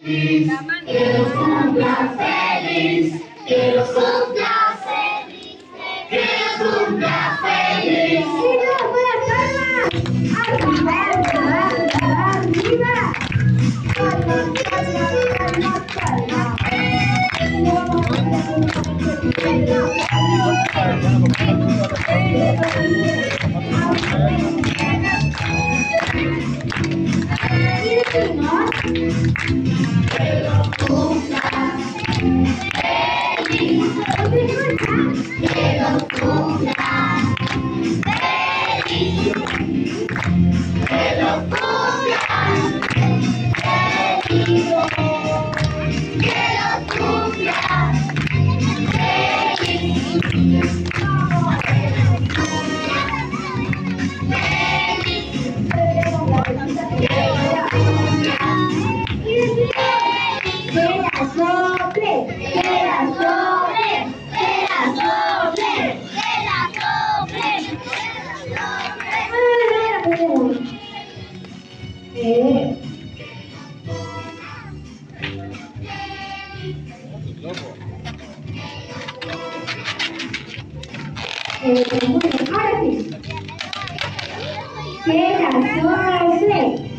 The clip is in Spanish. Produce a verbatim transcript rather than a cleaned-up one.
Que los cumpla feliz, que los cumpla feliz, que los cumpla feliz. ¡Arriba, arriba, arriba! Que lo cumpla feliz, que lo cumpla feliz, que lo cumpla feliz, que lo cumpla feliz. Eh, bueno, ahora sí. Que la sobre.